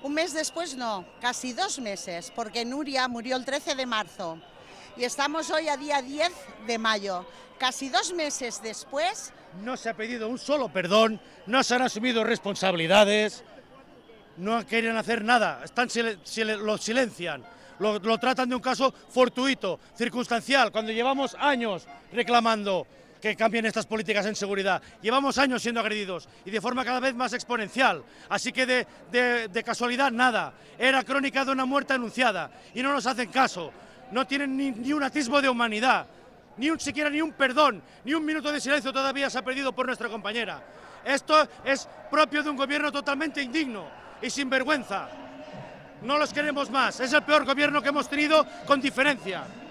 Un mes después no, casi 2 meses, porque Nuria murió el 13 de marzo y estamos hoy a día 10 de mayo. Casi 2 meses después... No se ha pedido un solo perdón, no se han asumido responsabilidades, no quieren hacer nada, lo silencian, lo tratan de un caso fortuito, circunstancial, cuando llevamos años reclamando que cambien estas políticas en seguridad. Llevamos años siendo agredidos y de forma cada vez más exponencial, así que de casualidad nada, era crónica de una muerte anunciada y no nos hacen caso, no tienen ni un atisbo de humanidad, siquiera ni un perdón, ni un minuto de silencio todavía se ha perdido por nuestra compañera. Esto es propio de un gobierno totalmente indigno y sin vergüenza. No los queremos más, es el peor gobierno que hemos tenido con diferencia.